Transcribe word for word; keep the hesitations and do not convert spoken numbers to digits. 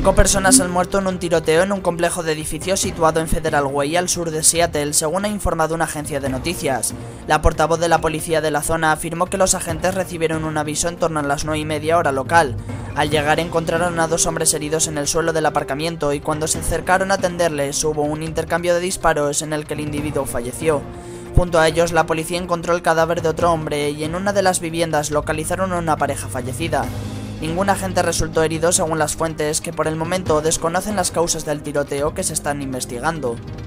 Cinco personas han muerto en un tiroteo en un complejo de edificios situado en Federal Way, al sur de Seattle, según ha informado una agencia de noticias. La portavoz de la policía de la zona afirmó que los agentes recibieron un aviso en torno a las nueve y media hora local. Al llegar encontraron a dos hombres heridos en el suelo del aparcamiento y cuando se acercaron a atenderles hubo un intercambio de disparos en el que el individuo falleció. Junto a ellos la policía encontró el cadáver de otro hombre y en una de las viviendas localizaron a una pareja fallecida. Ningún agente resultó herido según las fuentes, que por el momento desconocen las causas del tiroteo que se están investigando.